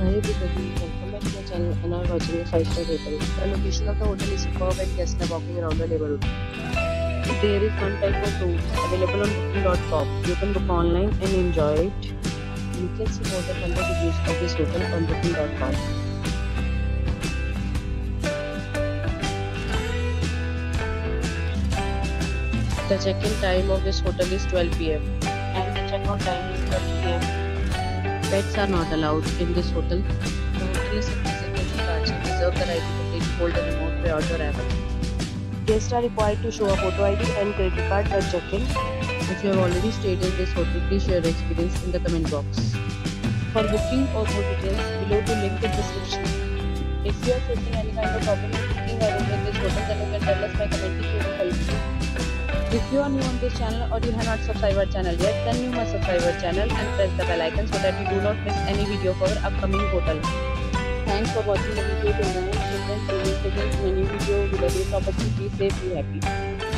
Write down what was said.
Hi everybody, welcome back to my channel and I'm watching a 5-star hotel. The location of the hotel is superb and guests are walking around the neighborhood. There is one type of room available on booking.com. You can book online and enjoy it. You can see more than 100 reviews of this hotel on booking.com. The check-in time of this hotel is 12 p.m. and the check-out time is 12 p.m. Pets are not allowed in this hotel. The hotel is a reservation branch and reserve the right to completely hold a remote prior to arrival. Guests are required to show a photo ID and credit card at check-in. If you have already stayed in this hotel, please share your experience in the comment box. For booking or more details, below the link in description. If you are facing any kind of problem in booking a room in this hotel, then you can tell us by commenting. We will help you. If you are new on this channel or you have not subscribed our channel yet, then you must subscribe our channel and press the bell icon so that you do not miss any video of our upcoming hotel. Thanks for watching the video till now. Children, we will present many video with a new property. Be safe, be happy.